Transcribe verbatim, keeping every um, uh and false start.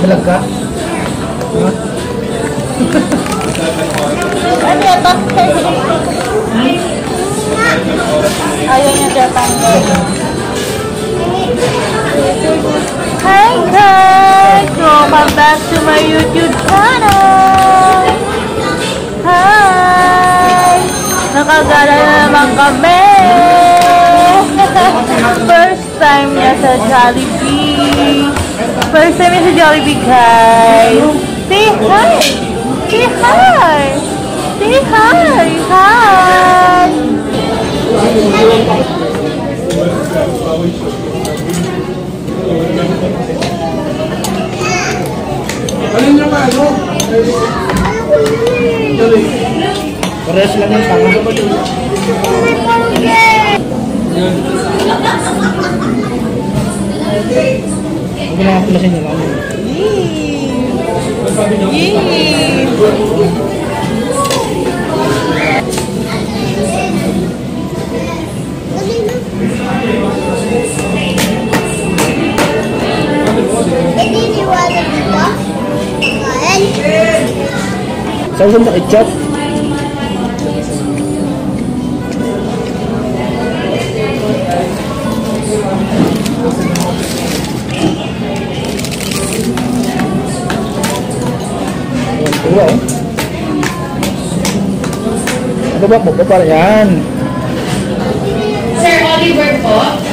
Nagdalag ka? Ano ito? Ayaw niya Japan. Hi guys! Welcome back to my YouTube channel! Hi! Nakagala na naman kami! First time niya sa Jollibee! First time niya sa Jollibee guys! Say hi! Say hi! Say hi! Hi! Alin nyo ka, ano? Pares lang yung tanga. Huwag na kapulasin nyo lang. Yee! Saan sa ketchup? Dua eh. Ano ba? Bukod pa rin yan. Sir Oliver po.